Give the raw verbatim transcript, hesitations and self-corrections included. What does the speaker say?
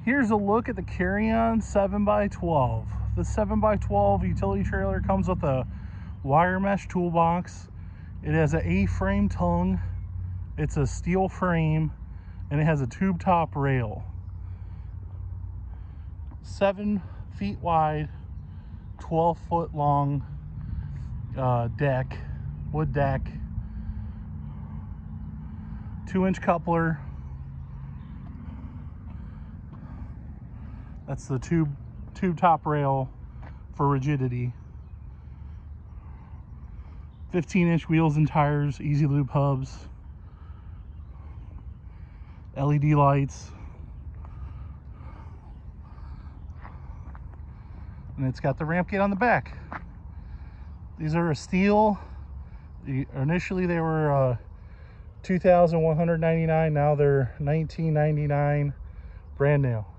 Here's a look at the Carry-On seven by twelve. The seven by twelve utility trailer comes with a wire mesh toolbox. It has an A-frame tongue. It's a steel frame, and it has a tube top rail. Seven feet wide, twelve foot long uh, deck, wood deck, two inch coupler. That's the tube tube top rail for rigidity. fifteen inch wheels and tires, easy loop hubs, L E D lights, and it's got the ramp gate on the back. These are a steel. Initially they were uh, two thousand one hundred ninety-nine dollars. Now they're nineteen ninety-nine, brand new.